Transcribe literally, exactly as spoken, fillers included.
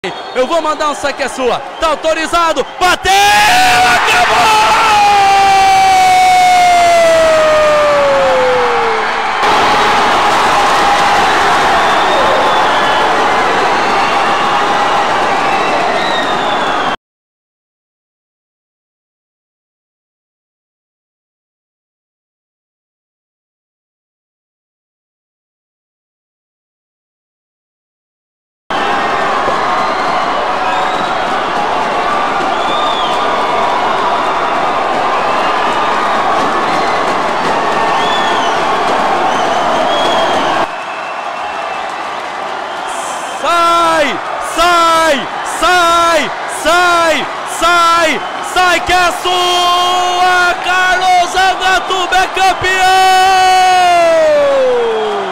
Eu vou mandar um saque, é sua. Tá autorizado. Bateu! Acabou! Sai, sai, sai, sai, sai, sai que é sua! Carlos Zangattuba é campeão!